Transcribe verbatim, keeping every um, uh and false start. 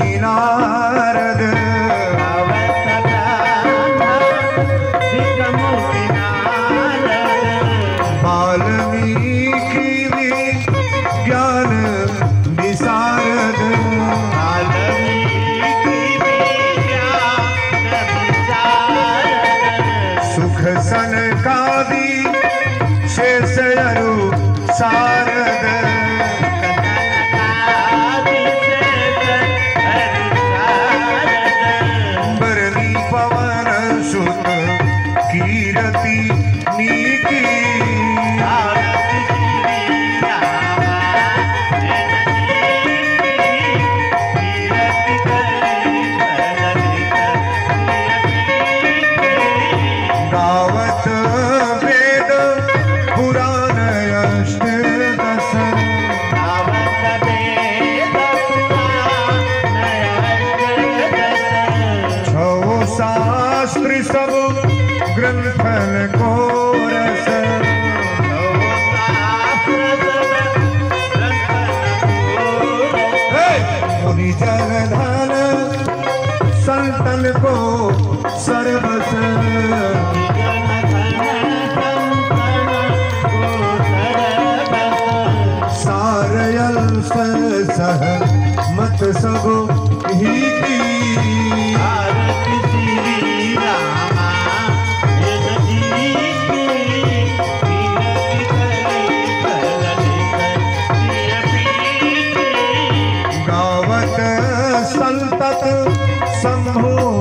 मुनि नारद वाल्मीकि ज्ञान विशारद सुख सनकादि शेष अरु सारद बरनी पवन सुत कीरति नीकी गावत वेद पुराण अष्टदश छो शास्त्र सब ग्रंथन को रस मुनि जन धन संतन को सर्वस सारयल सह मत सब ही की गावत संतत शंभु